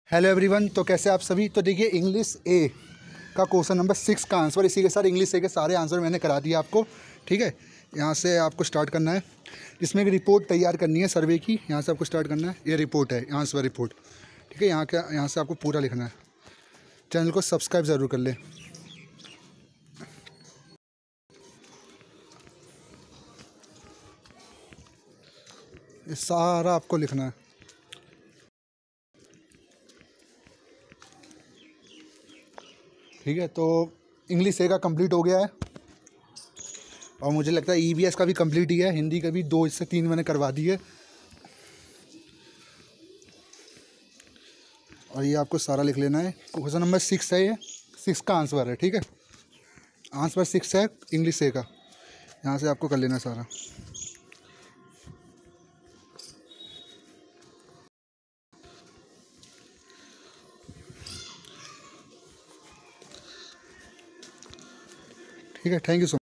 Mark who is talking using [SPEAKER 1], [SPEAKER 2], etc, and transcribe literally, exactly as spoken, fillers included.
[SPEAKER 1] Hello everyone, तो कैसे आप सभी। तो देखिए, इंग्लिश ए का क्वेश्चन नंबर सिक्स का आंसर, इसी के साथ इंग्लिश ए के सारे आंसर मैंने करा दिए आपको। ठीक है, यहाँ से आपको स्टार्ट करना है। इसमें एक रिपोर्ट तैयार करनी है सर्वे की। यहाँ से आपको स्टार्ट करना है। ये रिपोर्ट है, यहाँ से रिपोर्ट। ठीक है, यहाँ का यहाँ से आपको पूरा लिखना है। चैनल को सब्सक्राइब ज़रूर कर लें। ये सारा आपको लिखना है। ठीक है, तो इंग्लिश ए का कंप्लीट हो गया है और मुझे लगता है ईवीएस का भी कंप्लीट ही है। हिंदी का भी दो से तीन मैंने करवा दी है। और ये आपको सारा लिख लेना है। क्वेश्चन नंबर सिक्स है, ये सिक्स का आंसर है। ठीक है, आंसर सिक्स है इंग्लिश ए का। यहाँ से आपको कर लेना सारा। ठीक है, थैंक यू सो मच।